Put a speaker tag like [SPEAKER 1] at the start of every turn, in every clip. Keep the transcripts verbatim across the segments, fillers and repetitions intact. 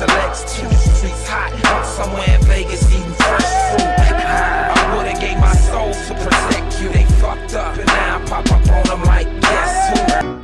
[SPEAKER 1] legs too. Streets hot, I'm somewhere in Vegas eating fresh fruit. I would've gave my soul to protect you. They fucked up and now I pop up on them like guess who?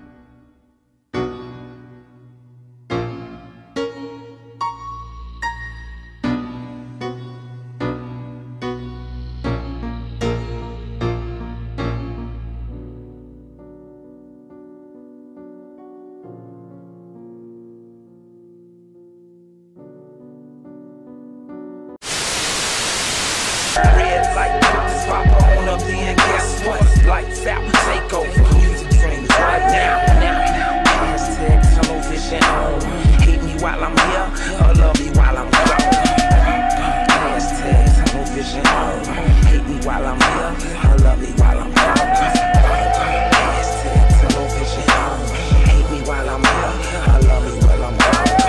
[SPEAKER 1] Red light, pop on up then guess what? Lights out, take over. Music dreams right now, now, now. Hashtag tunnel vision on. Hate me while I'm here, or love me while I'm gone. Hashtag tunnel vision on. Hate me while I'm here, or love me while I'm gone. Hashtag tunnel vision on. Hate me while I'm here, or love me while I'm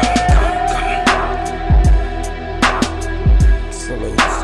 [SPEAKER 1] gone. Salutes.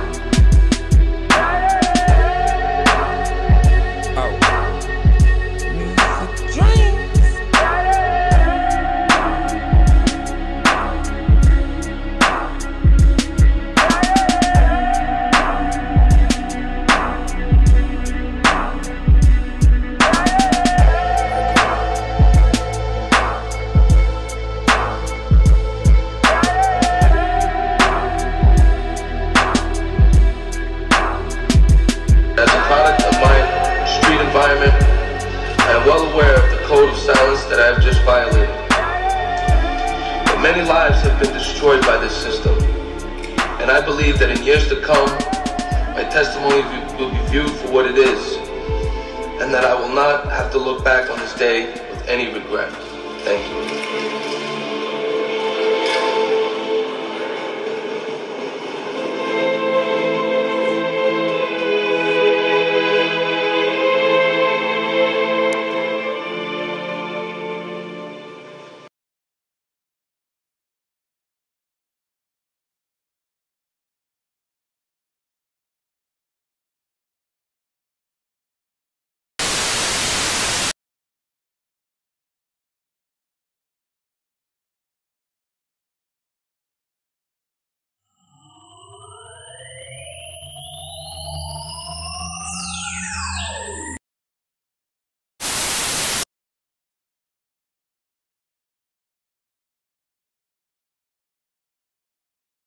[SPEAKER 2] I am well aware of the code of silence that I have just violated. But many lives have been destroyed by this system, and I believe that in years to come, my testimony will be viewed for what it is, and that I will not have to look back on this day with any regret. Thank you.